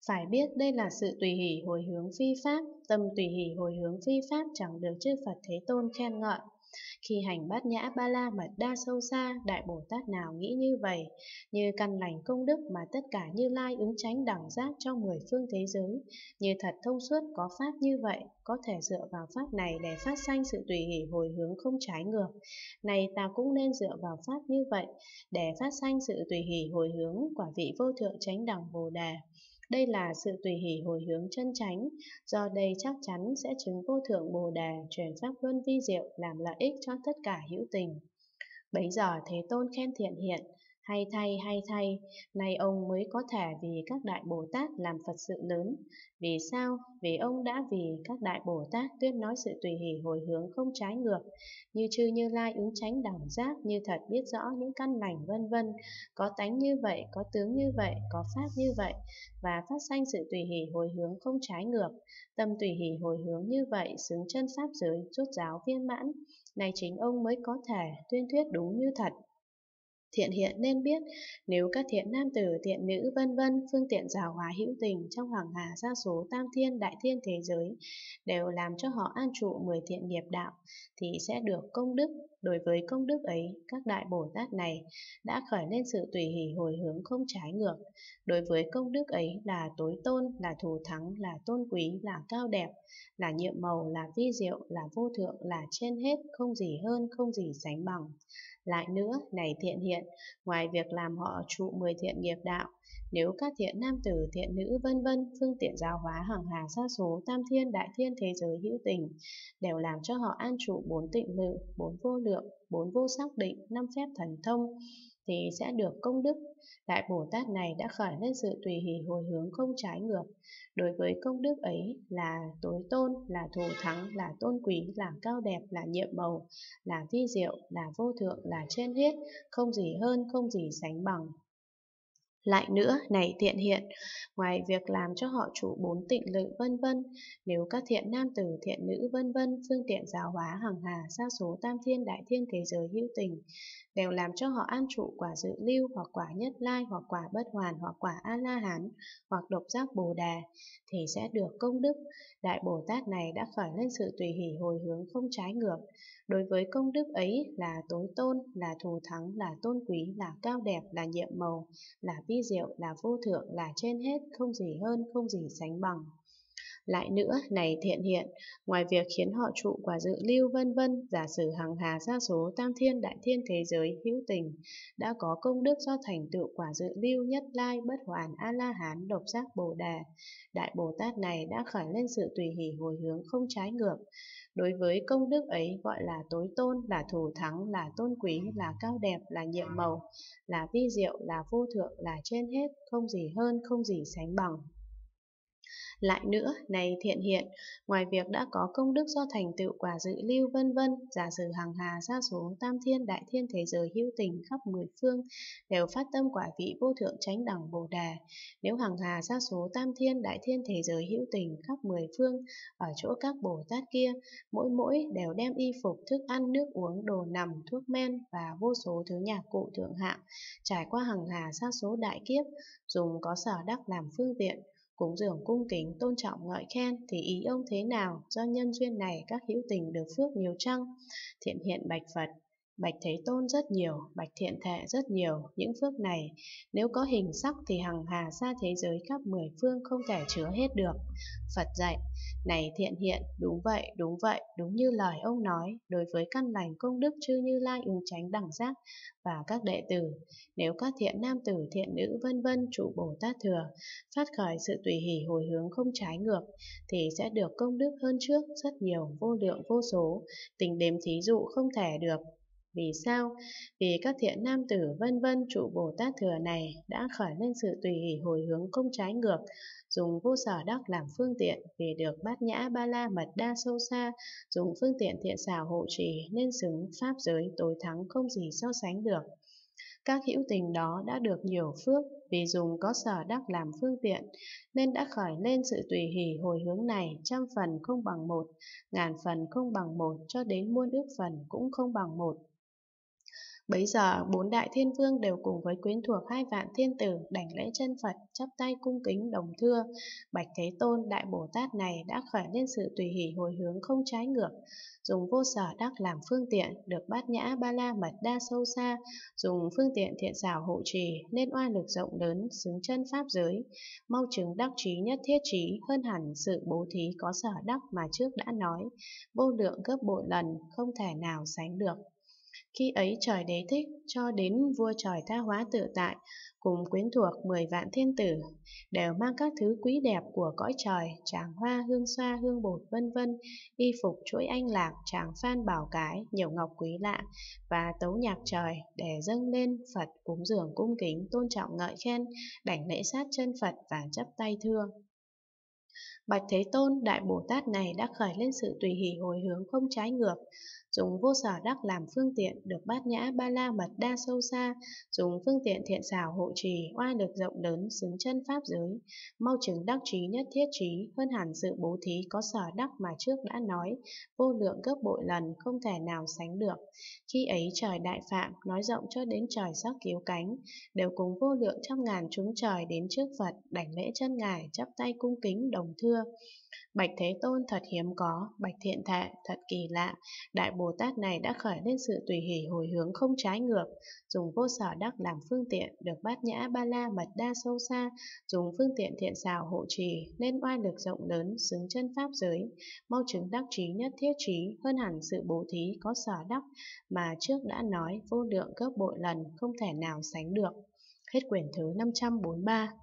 Phải biết đây là sự tùy hỷ hồi hướng phi pháp, tâm tùy hỷ hồi hướng phi pháp chẳng được chư Phật Thế Tôn khen ngợi. Khi hành bát nhã ba la mật đa sâu xa, Đại Bồ Tát nào nghĩ như vậy, như căn lành công đức mà tất cả Như Lai ứng chánh đẳng giác trong 10 phương thế giới, như thật thông suốt có pháp như vậy, có thể dựa vào pháp này để phát sanh sự tùy hỷ hồi hướng không trái ngược. Này ta cũng nên dựa vào pháp như vậy để phát sanh sự tùy hỷ hồi hướng quả vị vô thượng chánh đẳng Bồ Đề. Đây là sự tùy hỷ hồi hướng chân chánh, do đây chắc chắn sẽ chứng vô thượng Bồ Đề, truyền pháp luân vi diệu làm lợi ích cho tất cả hữu tình. Bấy giờ Thế Tôn khen Thiện Hiện, hay thay, nay ông mới có thể vì các đại Bồ Tát làm Phật sự lớn. Vì sao? Vì ông đã vì các đại Bồ Tát tuyên nói sự tùy hỷ hồi hướng không trái ngược, như chư Như Lai ứng chánh đẳng giác, như thật biết rõ những căn lành vân vân, có tánh như vậy, có tướng như vậy, có pháp như vậy, và phát sanh sự tùy hỷ hồi hướng không trái ngược. Tâm tùy hỷ hồi hướng như vậy xứng chân pháp giới, rốt ráo viên mãn. Này chính ông mới có thể tuyên thuyết đúng như thật. Thiện Hiện nên biết, nếu các thiện nam tử, thiện nữ vân vân phương tiện giáo hóa hữu tình trong hoàng hà sa số tam thiên đại thiên thế giới đều làm cho họ an trụ 10 thiện nghiệp đạo thì sẽ được công đức. Đối với công đức ấy, các đại Bồ Tát này đã khởi lên sự tùy hỷ hồi hướng không trái ngược. Đối với công đức ấy là tối tôn, là thù thắng, là tôn quý, là cao đẹp, là nhiệm màu, là vi diệu, là vô thượng, là trên hết, không gì hơn, không gì sánh bằng. Lại nữa, này Thiện Hiện, ngoài việc làm họ trụ 10 thiện nghiệp đạo, nếu các thiện nam tử, thiện nữ vân vân phương tiện giáo hóa hằng hà sa số tam thiên đại thiên thế giới hữu tình, đều làm cho họ an trụ 4 tịnh lự, 4 vô lượng, 4 vô sắc định, 5 phép thần thông, thì sẽ được công đức. Đại Bồ Tát này đã khởi lên sự tùy hỷ hồi hướng không trái ngược. Đối với công đức ấy là tối tôn, là thù thắng, là tôn quý, là cao đẹp, là nhiệm màu, là vi diệu, là vô thượng, là trên hết, không gì hơn, không gì sánh bằng. Lại nữa, này Thiện Hiện, ngoài việc làm cho họ trụ 4 tịnh lự vân vân, nếu các thiện nam tử, thiện nữ vân vân phương tiện giáo hóa hằng hà sa số tam thiên đại thiên thế giới hữu tình, đều làm cho họ an trụ quả dự lưu, hoặc quả nhất lai, hoặc quả bất hoàn, hoặc quả a la hán, hoặc độc giác bồ đề, thì sẽ được công đức. Đại Bồ Tát này đã khởi lên sự tùy hỷ hồi hướng không trái ngược. Đối với công đức ấy là tối tôn, là thù thắng, là tôn quý, là cao đẹp, là nhiệm màu, là vi diệu, là vô thượng, là trên hết, không gì hơn, không gì sánh bằng. Lại nữa, này Thiện Hiện, ngoài việc khiến họ trụ quả dự lưu vân vân, giả sử hằng hà sa số tam thiên đại thiên thế giới hữu tình đã có công đức do thành tựu quả dự lưu nhất lai bất hoàn a la hán độc giác bồ đề, đại Bồ Tát này đã khởi lên sự tùy hỷ hồi hướng không trái ngược. Đối với công đức ấy gọi là tối tôn, là thù thắng, là tôn quý, là cao đẹp, là nhiệm màu, là vi diệu, là vô thượng, là trên hết, không gì hơn, không gì sánh bằng. Lại nữa, này Thiện Hiện, ngoài việc đã có công đức do thành tựu quả dự lưu vân vân, giả sử hằng hà sa số tam thiên đại thiên thế giới hữu tình khắp 10 phương đều phát tâm quả vị vô thượng chánh đẳng Bồ Đề. Nếu hằng hà sa số tam thiên đại thiên thế giới hữu tình khắp 10 phương ở chỗ các Bồ Tát kia, mỗi mỗi đều đem y phục, thức ăn, nước uống, đồ nằm, thuốc men và vô số thứ nhạc cụ thượng hạng, trải qua hằng hà sa số đại kiếp, dùng có sở đắc làm phương tiện, cúng dường cung kính tôn trọng ngợi khen, thì ý ông thế nào? Do nhân duyên này các hữu tình được phước nhiều chăng? Thiện Hiện bạch Phật, bạch Thế Tôn rất nhiều, bạch Thiện Thệ rất nhiều. Những phước này nếu có hình sắc thì hằng hà sa thế giới khắp 10 phương không thể chứa hết được. Phật dạy, này Thiện Hiện, đúng vậy, đúng như lời ông nói. Đối với căn lành công đức chư Như Lai ứng chánh đẳng giác và các đệ tử, nếu các thiện nam tử, thiện nữ vân vân trụ Bồ Tát thừa phát khởi sự tùy hỷ hồi hướng không trái ngược, thì sẽ được công đức hơn trước rất nhiều, vô lượng vô số, tính đếm thí dụ không thể được. Vì sao? Vì các thiện nam tử vân vân trụ Bồ Tát thừa này đã khởi lên sự tùy hỷ hồi hướng không trái ngược, dùng vô sở đắc làm phương tiện, vì được bát nhã ba la mật đa sâu xa, dùng phương tiện thiện xảo hộ trì nên xứng pháp giới tối thắng không gì so sánh được. Các hữu tình đó đã được nhiều phước, vì dùng có sở đắc làm phương tiện nên đã khởi lên sự tùy hỷ hồi hướng này, trăm phần không bằng một, ngàn phần không bằng một, cho đến muôn ước phần cũng không bằng một. Bấy giờ, bốn đại thiên vương đều cùng với quyến thuộc 2 vạn thiên tử đảnh lễ chân Phật, chắp tay cung kính đồng thưa. Bạch Thế Tôn, Đại Bồ Tát này đã khởi lên sự tùy hỷ hồi hướng không trái ngược, dùng vô sở đắc làm phương tiện, được bát nhã ba la mật đa sâu xa, dùng phương tiện thiện xảo hộ trì, nên oai lực rộng lớn, xứng chân pháp giới, mau chứng đắc trí nhất thiết trí, hơn hẳn sự bố thí có sở đắc mà trước đã nói, vô lượng gấp bội lần, không thể nào sánh được. Khi ấy trời đế thích cho đến vua trời tha hóa tự tại, cùng quyến thuộc 10 vạn thiên tử, đều mang các thứ quý đẹp của cõi trời, tràng hoa, hương xoa, hương bột vân vân, y phục chuỗi anh lạc, tràng phan bảo cái, nhiều ngọc quý lạ, và tấu nhạc trời để dâng lên Phật cúng dường cung kính, tôn trọng ngợi khen, đảnh lễ sát chân Phật và chắp tay thưa. Bạch Thế Tôn, Đại Bồ Tát này đã khởi lên sự tùy hỷ hồi hướng không trái ngược, dùng vô sở đắc làm phương tiện, được bát nhã ba la mật đa sâu xa, dùng phương tiện thiện xảo hộ trì, oai lực rộng lớn, xứng chân pháp giới, mau chứng đắc trí nhất thiết trí, hơn hẳn sự bố thí có sở đắc mà trước đã nói, vô lượng gấp bội lần, không thể nào sánh được. Khi ấy trời đại phạm, nói rộng cho đến trời sắc cứu cánh, đều cùng vô lượng trăm ngàn chúng trời đến trước Phật, đảnh lễ chân ngài, chắp tay cung kính đồng thưa. Bạch Thế Tôn, thật hiếm có, bạch thiện thệ, thật kỳ lạ, Đại Bồ Tát này đã khởi lên sự tùy hỷ hồi hướng không trái ngược, dùng vô sở đắc làm phương tiện, được bát nhã ba la mật đa sâu xa, dùng phương tiện thiện xảo hộ trì, nên oai lực rộng lớn, xứng chân pháp giới, mau chứng đắc trí nhất thiết trí, hơn hẳn sự bố thí có sở đắc mà trước đã nói, vô lượng gấp bội lần, không thể nào sánh được. Hết quyển thứ 543.